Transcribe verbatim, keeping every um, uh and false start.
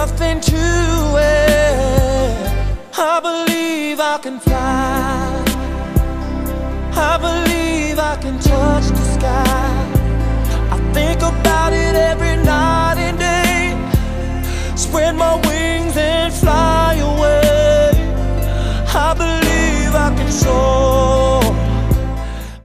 nothing to it. I believe I can fly. I believe I can touch the sky.